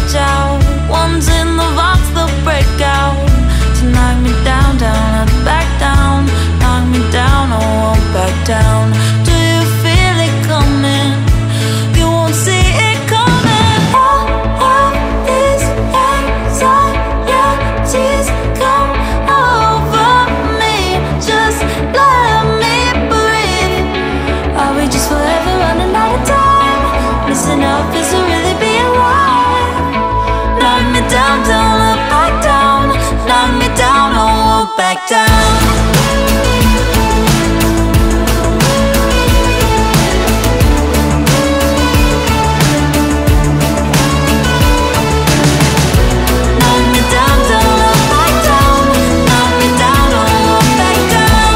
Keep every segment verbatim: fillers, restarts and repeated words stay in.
reach out. One's in the box, they'll break out to knock me down, down, not back down. Knock me down, I won't back down. Do you feel it coming? You won't see it coming. All of these anxieties come over me. Just let me breathe. Are we just forever running out of time? Missing out, is to really be alive. Knock me down, don't look back down. Knock me down, I won't back down. Knock me down, don't look back down. Knock me down, I won't back down.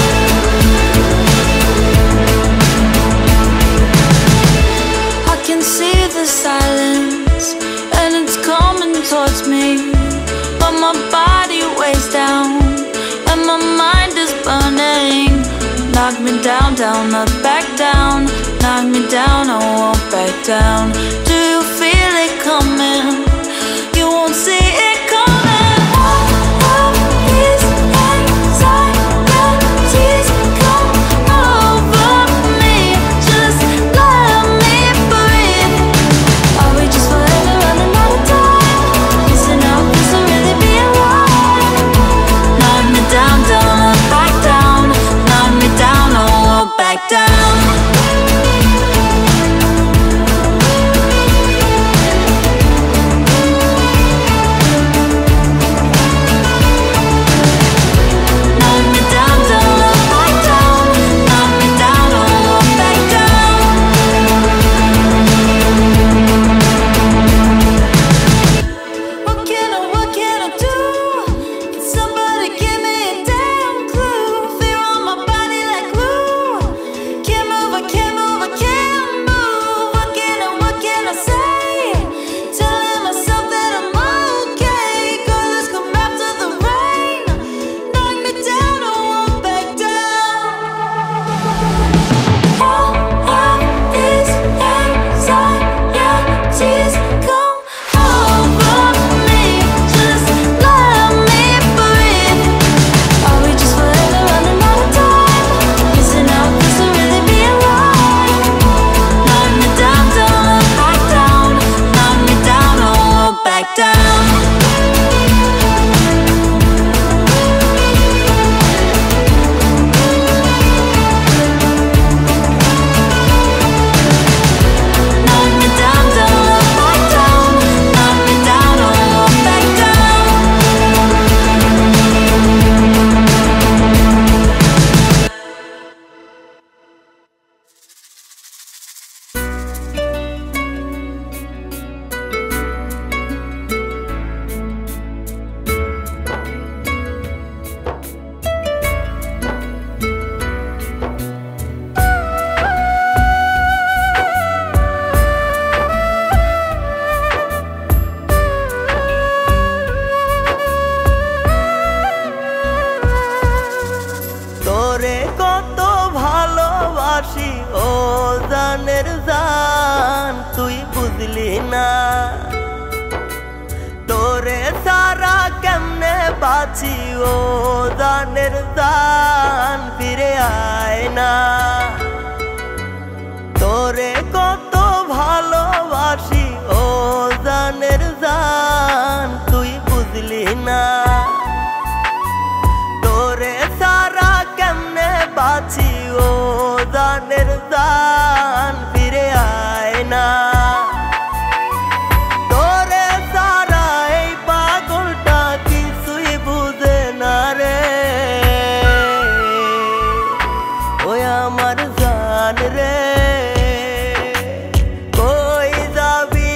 I can see the silence and it's coming towards me, but my body weighs down and my mind is burning. Knock me down, down, not back down. Knock me down, I won't back down. Do you feel it coming? You won't see it coming. All of these anxieties come over me. Just let me breathe. Are we just forever running out of time? Missing out, is to really be alive. Knock me down, don't look back down. Knock me down, I won't back down. Knock me down, don't look back down. Knock me down, I won't back down. What can I, what can I do? Can somebody give me a damn clue? Fear on my body like glue. Can't move, I can't move, I can't move. What can I, what can I say? Telling myself that I'm okay. Colors come after the rain. Knock me down, I won't back down. All of these anxieties come over me. Just let me breathe. Are we just forever running out of time? Missing out, is to really be alive. Knock me down, don't look back down. Knock me down, I won't back down. Knock me down, don't look back down. Knock me down, I won't back down. তোরে কত ভালোবাসি ও জানের জান, তুই বুঝলি না। তোরে সারা কেমনে বাঁচি ও জানের জান, ফিরে আয় না। তোরে কত ভালোবাসি ও জানের জান, তুই বুঝলি না। তোরে সারা কেমনে বাঁচি ও জানের জান, ফিরে আয় না। তোরে সারা এই পাগলটা কিছুই বুঝে না রে। ওই আমার জান রে, কই যাবি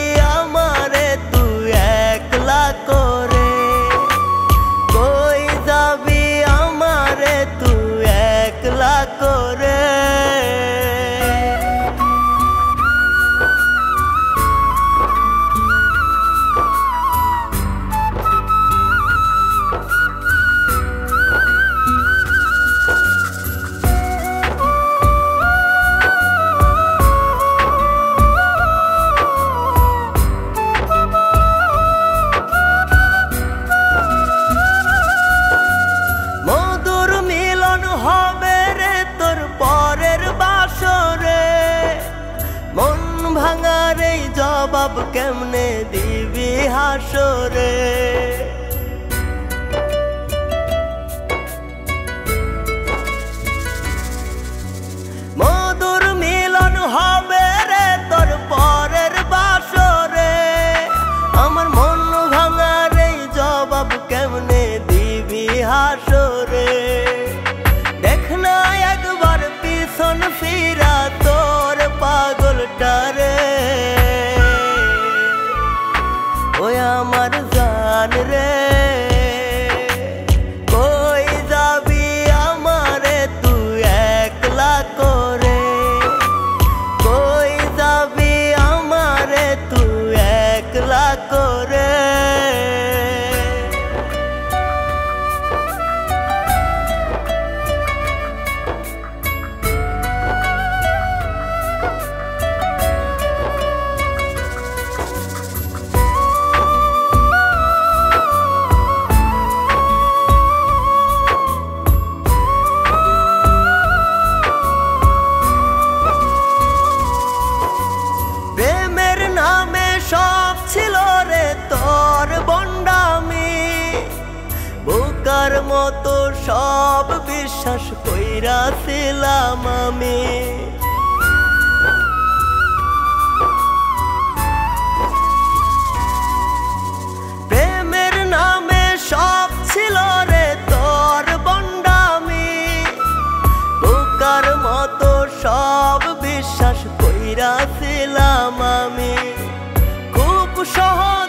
কেমনে দিবি হাসরে। মধুর মিলন হবে রে তোর পরের বাসরে, আমার মন ভাঙার এই জবাব কেমনে দিবি হাসরে। দেখ না একবার পিছন ফিরা তোর পাগলটারে, ওই আমার জান রে কই যাবি আমারে তুই একলা করে, কই যাবি আমারে তুই একলা করে। সব ছিল রে তোর বন্ডামি, বোকার মতো সব বিশ্বাস কইরাছিলাম আমি। প্রেমের নামে সব ছিল রে তোর বন্ডামি, বোকার মতো সব বিশ্বাস কইরাছিলাম আমি। সহজ